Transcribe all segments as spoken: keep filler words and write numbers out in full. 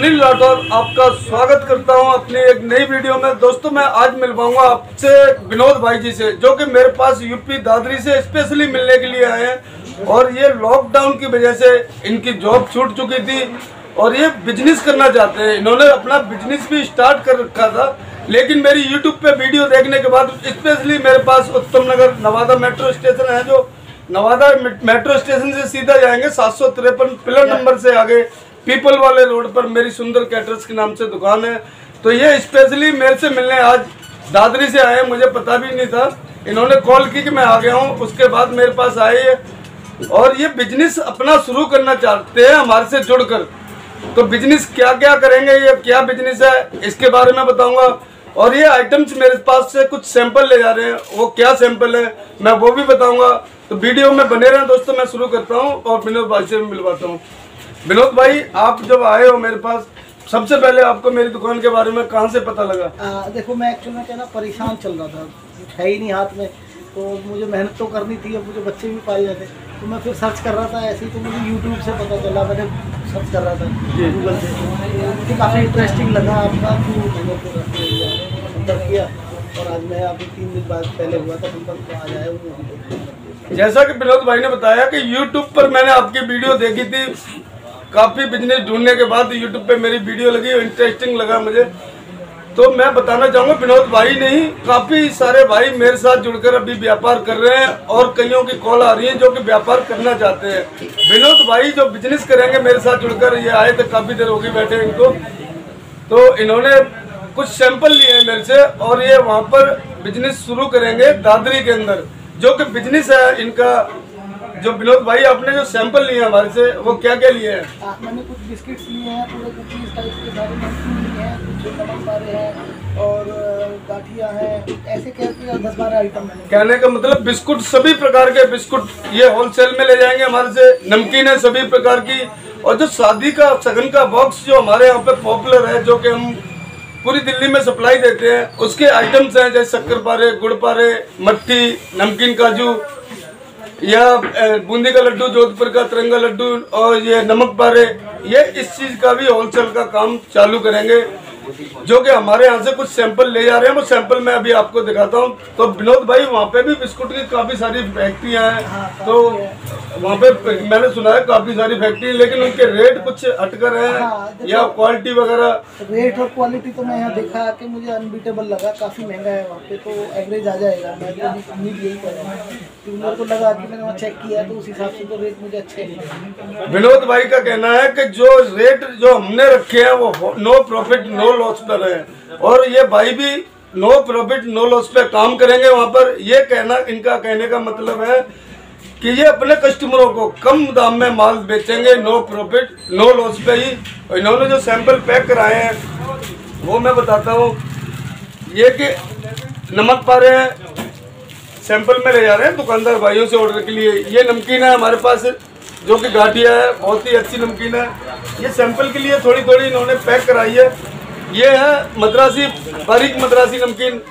सुनील राठौर आपका स्वागत करता हूं अपनी एक नई वीडियो में। दोस्तों मैं आज मिल पाऊंगा आपसे विनोद भाई जी से, जो कि मेरे पास यूपी दादरी से स्पेशली मिलने के लिए आए हैं। और ये लॉकडाउन की वजह से इनकी जॉब छूट चुकी थी और ये बिजनेस करना चाहते हैं। इन्होंने अपना बिजनेस भी स्टार्ट कर रखा था, लेकिन मेरी यूट्यूब पे वीडियो देखने के बाद स्पेशली मेरे पास उत्तम नगर नवादा मेट्रो स्टेशन है, जो नवादा मेट्रो स्टेशन से सीधा जाएंगे सात सौ तिरपन पिलर नंबर से आगे पीपल वाले रोड पर मेरी सुंदर कैटर्स के नाम से दुकान है। तो ये स्पेशली मेरे से मिलने आज दादरी से आए, मुझे पता भी नहीं था। इन्होंने कॉल की कि मैं आ गया हूँ, उसके बाद मेरे पास आए और ये बिजनेस अपना शुरू करना चाहते हैं हमारे से जुड़कर। तो बिजनेस क्या क्या करेंगे, ये क्या बिजनेस है, इसके बारे में बताऊंगा। और ये आइटम्स मेरे पास से कुछ सैंपल ले जा रहे हैं, वो क्या सैंपल है मैं वो भी बताऊंगा। तो वीडियो में बने रहें दोस्तों। मैं शुरू करता हूँ और विनोद भाई से मिलवाता हूँ। विनोद भाई, आप जब आए हो मेरे पास, सबसे पहले आपको मेरी दुकान के बारे में कहाँ से पता लगा? आ, देखो मैं एक्चुअल में क्या ना परेशान चल रहा था, है ही नहीं हाथ में, तो मुझे मेहनत तो करनी थी। अब मुझे बच्चे भी पाए थे, तो मैं फिर सर्च कर रहा था ऐसे ही, तो मुझे यूट्यूब से पता चला, मैंने सर्च कर रहा था गूगल से, तो मुझे काफ़ी इंटरेस्टिंग लगा आपका, तो मैंने फिर संपर्क किया और आज मैं अभी तीन दिन बाद पहले हुआ था संपर्क, तो आज आया हूँ। जैसा कि विनोद भाई ने बताया कि यूट्यूब पर मैंने आपकी वीडियो देखी थी, काफ़ी बिजनेस ढूंढने के बाद यूट्यूब पे मेरी वीडियो लगी और इंटरेस्टिंग लगा मुझे। तो मैं बताना चाहूँगा, विनोद भाई नहीं, काफ़ी सारे भाई मेरे साथ जुड़कर अभी व्यापार कर रहे हैं और कईयों की कॉल आ रही है जो कि व्यापार करना चाहते हैं। विनोद भाई जो बिजनेस करेंगे मेरे साथ जुड़कर, ये आए तो काफ़ी देर होगी बैठे इनको, तो इन्होंने कुछ सैंपल लिए हैं मेरे से और ये वहाँ पर बिजनेस शुरू करेंगे दादरी के अंदर, जो कि बिजनेस है इनका। जो विनोद भाई आपने जो सैंपल लिए हमारे से, वो क्या क्या लिए हैं? मैंने कुछ बिस्किट्स लिए हैं, पूरे कुकीज टाइप के सारे नमकीन लिए हैं, कुछ नमक पारे हैं और गाठियाँ हैं, ऐसे कहते दस बारह आइटम। कहने का मतलब बिस्कुट, सभी प्रकार के बिस्कुट ये होलसेल में ले जाएंगे हमारे से। नमकीन है सभी प्रकार की, और जो शादी का सगन का बॉक्स जो हमारे यहाँ पे पॉपुलर है, जो कि हम पूरी दिल्ली में सप्लाई देते हैं, उसके आइटम्स हैं जैसे शक्कर पारे, गुड़ पारे, मट्ठी, नमकीन काजू या बूंदी का लड्डू, जोधपुर का तिरंगा लड्डू और ये नमक पारे, ये इस चीज का भी होलसेल का काम चालू करेंगे, जो कि हमारे यहाँ से कुछ सैंपल ले जा रहे हैं। वो सैंपल मैं अभी आपको दिखाता हूँ। तो विनोद भाई, वहाँ पे भी बिस्कुट की काफी सारी फैक्ट्रियाँ हैं, तो वहाँ पे मैंने सुना है काफी सारी फैक्ट्री, लेकिन उनके रेट कुछ हटकर है। हाँ, या क्वालिटी वगैरह। रेट और क्वालिटी तो मैं यहाँ देखा कि मुझे अनबीटेबल लगा, काफी महंगा है वहाँ पे, तो एवरेज आ जाएगा। मैं तो उम्मीद यही कर रहा हूँ, मेरे को लगा कि मैंने वहाँ चेक किया तो उस हिसाब से तो रेट मुझे अच्छे लगे। विनोद भाई का कहना है कि जो रेट जो हमने रखे हैं वो नो प्रॉफिट नो लॉस पर है, और ये भाई भी नो प्रॉफिट नो लॉस पे काम करेंगे वहाँ पर। ये कहना, इनका कहने का मतलब है कि ये अपने कस्टमरों को कम दाम में माल बेचेंगे, नो प्रॉफिट नो लॉस पे ही। और इन्होंने जो सैंपल पैक कराए हैं वो मैं बताता हूँ। ये कि नमक पारे हैं, सैंपल में ले जा रहे हैं दुकानदार भाइयों से ऑर्डर के लिए। ये नमकीन है हमारे पास, जो कि गाठिया है, बहुत ही अच्छी नमकीन है। ये सैंपल के लिए थोड़ी थोड़ी इन्होंने पैक कराई है। ये है मद्रासी, बारीक मद्रासी नमकीन,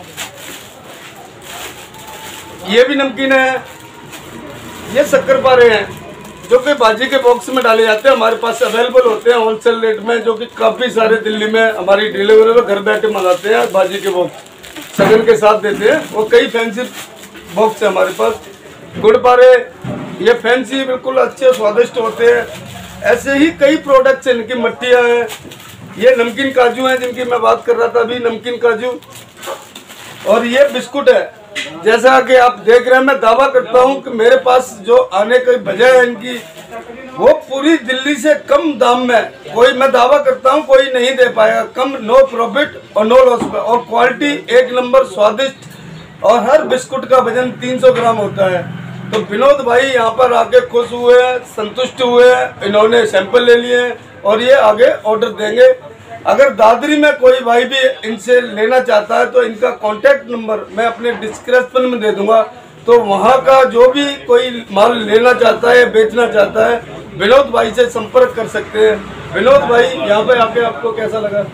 ये भी नमकीन है। ये शक्कर पारे हैं, जो कि बाजी के बॉक्स में डाले जाते हैं, हमारे पास अवेलेबल होते हैं होलसेल रेट में, जो कि काफ़ी सारे दिल्ली में हमारी डिलीवरी में घर बैठे मंगाते हैं। बाजी के बॉक्स सगन के साथ देते हैं, वो कई फैंसी बॉक्स है हमारे पास। गुड़ पारे, ये फैंसी बिल्कुल अच्छे स्वादिष्ट होते हैं। ऐसे ही कई प्रोडक्ट्स हैं, इनकी मट्टियाँ हैं। ये नमकीन काजू हैं जिनकी मैं बात कर रहा था अभी, नमकीन काजू। और ये बिस्कुट है, जैसा कि आप देख रहे हैं। मैं दावा करता हूं कि मेरे पास जो आने की वजह है इनकी, वो पूरी दिल्ली से कम दाम में कोई, मैं दावा करता हूं कोई नहीं दे पाएगा। कम, नो प्रॉफिट और नो लॉस पे, और क्वालिटी एक नंबर, स्वादिष्ट, और हर बिस्कुट का वजन तीन सौ ग्राम होता है। तो विनोद भाई यहाँ पर आके खुश हुए हैं, संतुष्ट हुए हैं, इन्होंने सैंपल ले लिए हैं और ये आगे ऑर्डर देंगे। अगर दादरी में कोई भाई भी इनसे लेना चाहता है तो इनका कांटेक्ट नंबर मैं अपने डिस्क्रिप्शन में दे दूंगा। तो वहाँ का जो भी कोई माल लेना चाहता है, बेचना चाहता है, विनोद भाई से संपर्क कर सकते हैं। विनोद भाई, यहाँ पे आके आपको कैसा लगा?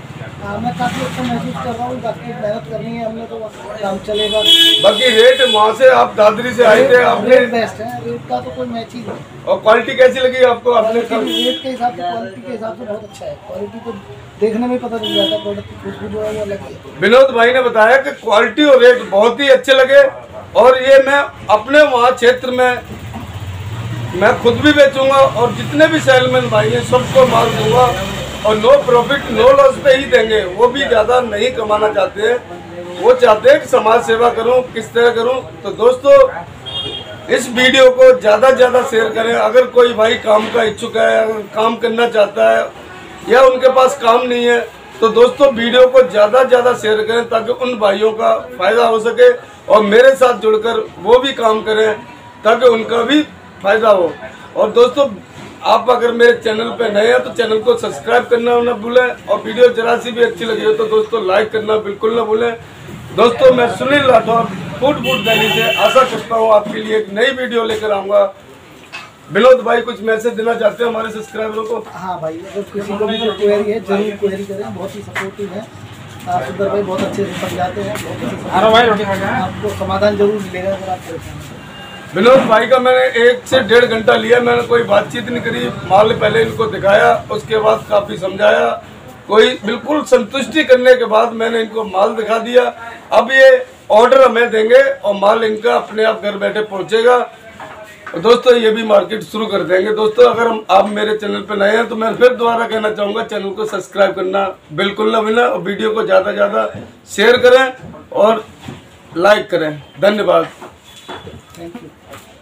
हाँ, मैं काफ़ी अच्छा महसूस कर रहा हूँ। बाकी मेहनत करनी है हमने तो काम चलेगा। बाकी रेट वहाँ से आप दादरी से आए थे आपने, रेट बेस्ट है, रेट का तो कोई मैच ही नहीं। और क्वालिटी कैसी लगी आपको? आपने रेट के हिसाब से, क्वालिटी के हिसाब से बहुत अच्छा है। क्वालिटी तो देखने में पता चल जाता है, प्रोडक्ट की खुशबू जो है वो अलग है। विनोद भाई ने बताया कि क्वालिटी और रेट बहुत ही अच्छे लगे, और ये मैं अपने वहाँ क्षेत्र में मैं खुद भी बेचूंगा और जितने भी सेलमैन भाई हैं सबको माल दूंगा, और नो प्रॉफिट नो लॉस पे ही देंगे। वो भी ज़्यादा नहीं कमाना चाहते हैं, वो चाहते हैं कि समाज सेवा करूं, किस तरह करूं। तो दोस्तों इस वीडियो को ज़्यादा से ज़्यादा शेयर करें। अगर कोई भाई काम का इच्छुक है, अगर काम करना चाहता है या उनके पास काम नहीं है, तो दोस्तों वीडियो को ज़्यादा से ज़्यादा शेयर करें ताकि उन भाइयों का फ़ायदा हो सके और मेरे साथ जुड़कर वो भी काम करें ताकि उनका भी फायदा हो। और दोस्तों आप अगर मेरे चैनल पे नए हैं तो चैनल को सब्सक्राइब करना ना भूलें, और वीडियो जरा सी भी अच्छी लगी हो तो दोस्तों लाइक करना बिल्कुल ना भूलें। दोस्तों मैं सुनील राठौर फूड फूड दिल्ली से आशा करता हूँ आपके लिए एक नई वीडियो लेकर आऊँगा। विनोद भाई कुछ मैसेज देना चाहते हैं हमारे सब्सक्राइबरों को? हाँ भाई, अगर किसी को भी कोई क्वेरी है जरूर क्वेरी करें, बहुत ही सपोर्टिव है। सुंदर भाई बहुत अच्छे से समझाते हैं, बहुत अच्छे से आपको समाधान जरूर मिलेगा अगर आप परेशान हैं। विनोद भाई का मैंने एक से डेढ़ घंटा लिया, मैंने कोई बातचीत नहीं करी। माल पहले इनको दिखाया, उसके बाद काफ़ी समझाया, कोई बिल्कुल संतुष्टि करने के बाद मैंने इनको माल दिखा दिया। अब ये ऑर्डर हमें देंगे और माल इनका अपने आप घर बैठे पहुंचेगा। दोस्तों ये भी मार्केट शुरू कर देंगे। दोस्तों अगर हम आप मेरे चैनल पर नए हैं तो मैं फिर दोबारा कहना चाहूँगा चैनल को सब्सक्राइब करना बिल्कुल ना भूलें, और वीडियो को ज़्यादा से ज़्यादा शेयर करें और लाइक करें। धन्यवाद। Thank you.